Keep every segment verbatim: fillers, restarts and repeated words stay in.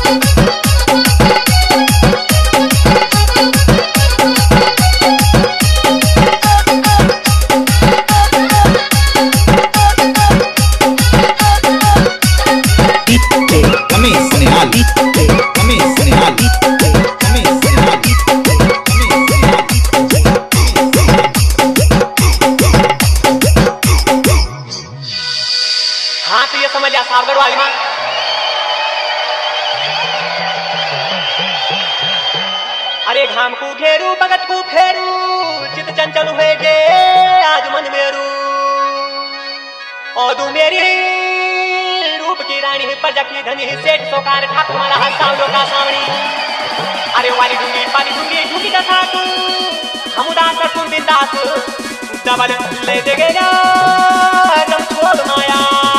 अरे घाम को घेरू भगत को फेरू चित चंचल हुए गे आज मन मेरू और तू मेरी रूप की रानी प्रजा की धनी सेठ सोकार ठाकुर मारा हसावलो का सावणी अरे वाली डूंगी पानी डूंगी डूंगी का साथ हम उदास तुम बिंदास डबल ले देगे ना तुम छोड़ माया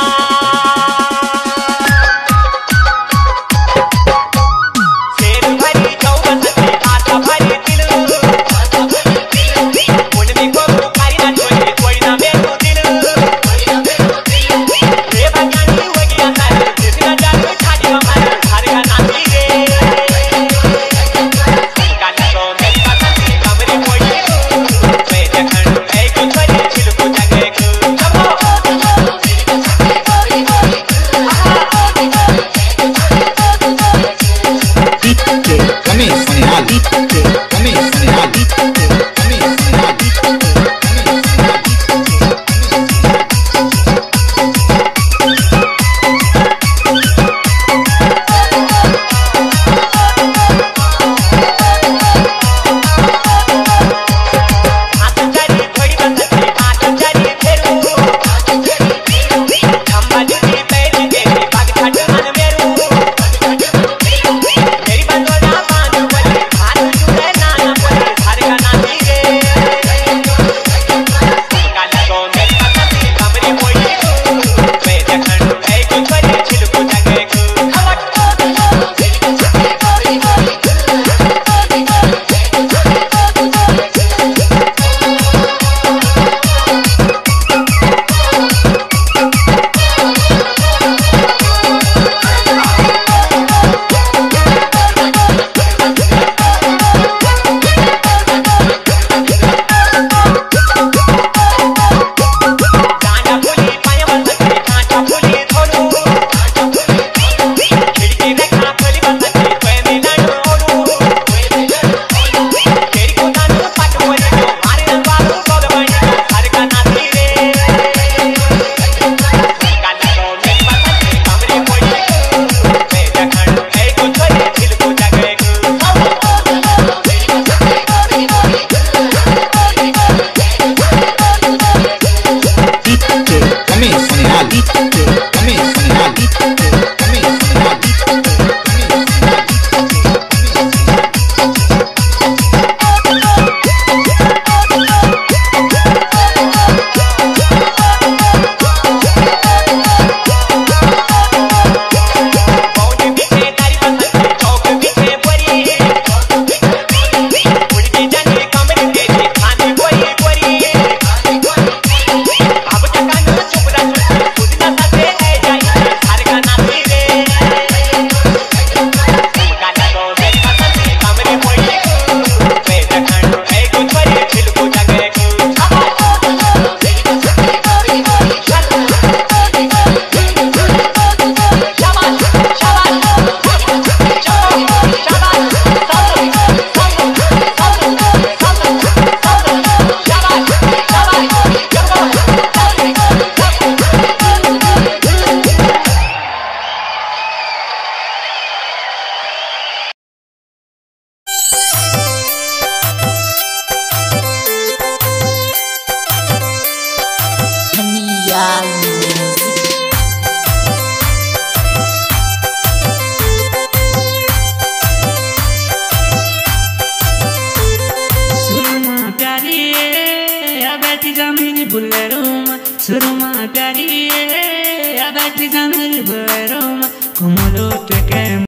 Suruma kariye, abati zamil berum, kumulo teke.